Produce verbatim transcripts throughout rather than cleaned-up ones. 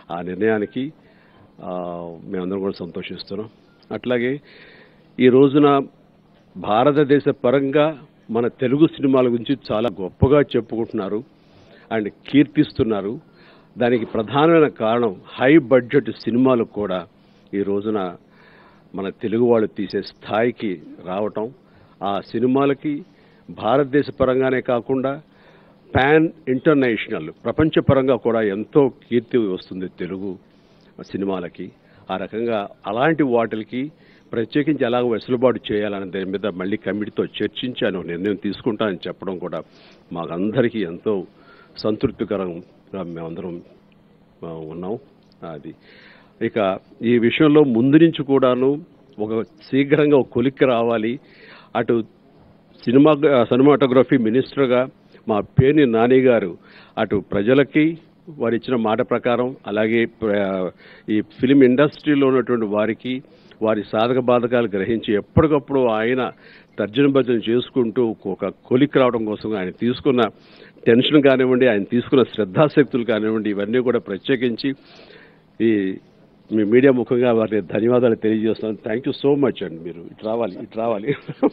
ఆ నిర్ణయానికి మేమందరం కూడా సంతోషిస్తున్నాం. అట్లాగే ఈ రోజున భారతదేశ పరంగా మన తెలుగు సినిమాల గురించి చాలా గొప్పగా చెప్పుకుంటున్నారు అండ్ కీర్తిస్తున్నారు. దానికి ప్రధానమైన కారణం హై బడ్జెట్ సినిమాలు కూడా ఈ రోజున మన తెలుగు వాళ్ళు తీసే స్థాయికి రావటం, ఆ సినిమాలకి భారతదేశ పరంగానే కాకుండా పాన్ ఇంటర్నేషనల్ ప్రపంచపరంగా కూడా ఎంతో కీర్తి వస్తుంది తెలుగు సినిమాలకి. ఆ రకంగా అలాంటి వాటికి ప్రత్యేకించి ఎలాగ వెసులుబాటు చేయాలనే దాని మీద మళ్ళీ కమిటీతో చర్చించాను, నిర్ణయం తీసుకుంటానని చెప్పడం కూడా మాకందరికీ ఎంతో సంతృప్తికరంగా మేమందరం ఉన్నాం. అది ఇక ఈ విషయంలో ముందు నుంచి కూడాను ఒక శీఘ్రంగా ఒక కొలిక్కి రావాలి. అటు సినిమా సినిమాటోగ్రఫీ మినిస్టర్గా మా పేర్ని నాని గారు అటు ప్రజలకి వారు ఇచ్చిన మాట ప్రకారం, అలాగే ఈ ఫిలిం ఇండస్ట్రీలో ఉన్నటువంటి వారికి వారి సాధక బాధకాలు గ్రహించి ఎప్పటికప్పుడు ఆయన తర్జన భర్జన చేసుకుంటూ ఒక కొలిక్కి రావడం కోసం ఆయన తీసుకున్న టెన్షన్ కానివ్వండి, ఆయన తీసుకున్న శ్రద్ధాశక్తులు కానివ్వండి, ఇవన్నీ కూడా ప్రత్యేకించి ఈ మీ మీడియా ముఖంగా వారికి ధన్యవాదాలు తెలియజేస్తున్నాను. థ్యాంక్ యూ సో మచ్ అండి. మీరు ఇటు రావాలి ఇటు రావాలి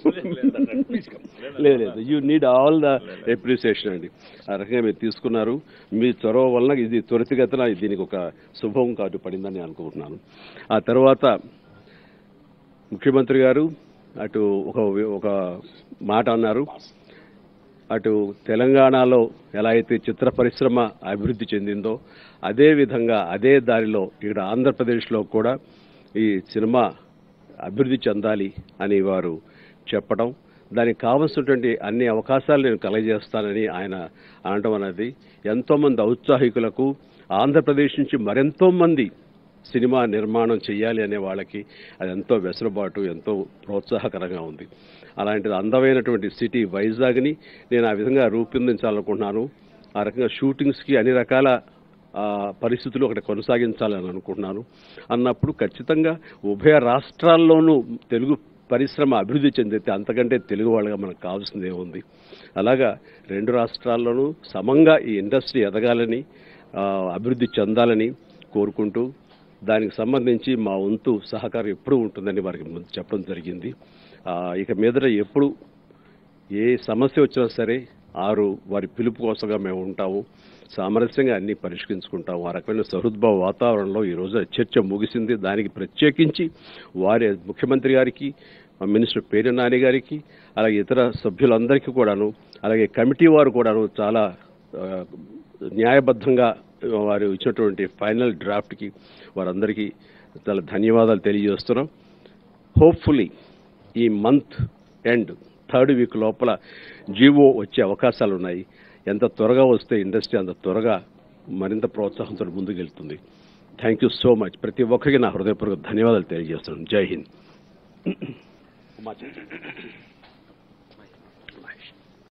లేదు లేదు you need all the appreciation అండి. ఆ రకంగా మీరు తీసుకున్నారు. మీ చొరవ వలన ఇది త్వరితగతిన దీనికి ఒక శుభం కాదు పడిందని అనుకుంటున్నాను. ఆ తర్వాత ముఖ్యమంత్రి గారు అటు ఒక ఒక మాట అన్నారు. అటు తెలంగాణలో ఎలా అయితే చిత్ర పరిశ్రమ అభివృద్ధి చెందిందో అదే విధంగా అదే దారిలో ఇక్కడ ఆంధ్రప్రదేశ్లో కూడా ఈ సినిమా అభివృద్ధి చెందాలి అని వారు చెప్పడం, దానికి కావలసినటువంటి అన్ని అవకాశాలు నేను కలగజేస్తానని ఆయన అనడం అనేది ఎంతోమంది ఔత్సాహికులకు ఆంధ్రప్రదేశ్ నుంచి మరెంతో మంది సినిమా నిర్మాణం చేయాలి అనే వాళ్ళకి అది ఎంతో వెసులుబాటు, ఎంతో ప్రోత్సాహకరంగా ఉంది. అలాంటిది అందమైనటువంటి సిటీ వైజాగ్ని నేను ఆ విధంగా రూపొందించాలనుకుంటున్నాను. ఆ రకంగా షూటింగ్స్కి అన్ని రకాల పరిస్థితులు అక్కడ కొనసాగించాలని అనుకుంటున్నాను. అన్నప్పుడు ఖచ్చితంగా ఉభయ రాష్ట్రాల్లోనూ తెలుగు పరిశ్రమ అభివృద్ధి చెందితే అంతకంటే తెలుగు వాళ్ళగా మనకు కావాల్సింది ఏముంది. అలాగా రెండు రాష్ట్రాల్లోనూ సమంగా ఈ ఇండస్ట్రీ ఎదగాలని, అభివృద్ధి చెందాలని కోరుకుంటూ దానికి సంబంధించి మా వంతు సహకారం ఎప్పుడూ ఉంటుందని వారికి ముందు చెప్పడం జరిగింది. ఇక మీదట ఎప్పుడు ఏ సమస్య వచ్చినా సరే ఆరు వారి పిలుపు కోసంగా మేము ఉంటాము, సామరస్యంగా అన్ని పరిష్కరించుకుంటాము. ఆ రకమైన సహృద్భావ వాతావరణంలో ఈ రోజు చర్చ ముగిసింది. దానికి ప్రత్యేకించి వారి ముఖ్యమంత్రి గారికి, మినిస్టర్ పేరు నాని గారికి, అలాగే ఇతర సభ్యులందరికీ కూడాను, అలాగే కమిటీ వారు కూడాను చాలా న్యాయబద్ధంగా వారు ఇచ్చినటువంటి ఫైనల్ డ్రాఫ్ట్కి వారందరికీ చాలా ధన్యవాదాలు తెలియజేస్తున్నాం. హోప్ఫుల్లీ ఈ మంత్ ఎండ్ థర్డ్ వీక్ లోపల జీవో వచ్చే అవకాశాలు ఉన్నాయి. ఎంత త్వరగా వస్తే ఇండస్ట్రీ అంత త్వరగా మరింత ప్రోత్సాహంతో ముందుకెళ్తుంది. Thank you so much. ప్రతి ఒక్కరికి నా హృదయపూర్వక ధన్యవాదాలు తెలియజేస్తున్నాను. జై హింద్.